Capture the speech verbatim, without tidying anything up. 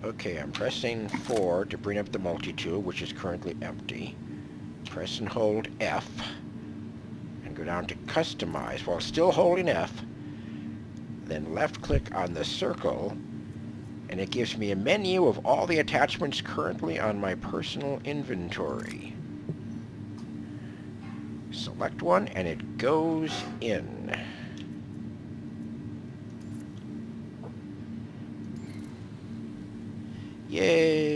Okay, I'm pressing four to bring up the multi-tool, which is currently empty. Press and hold F, and go down to Customize while still holding F. Then left-click on the circle, and it gives me a menu of all the attachments currently on my personal inventory. Select one, and it goes in. Yay!